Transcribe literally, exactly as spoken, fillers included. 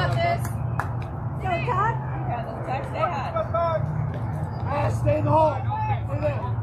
got this. Go, Todd. You got this. Todd, stay hot. Ah, stay in the hole. Stay there.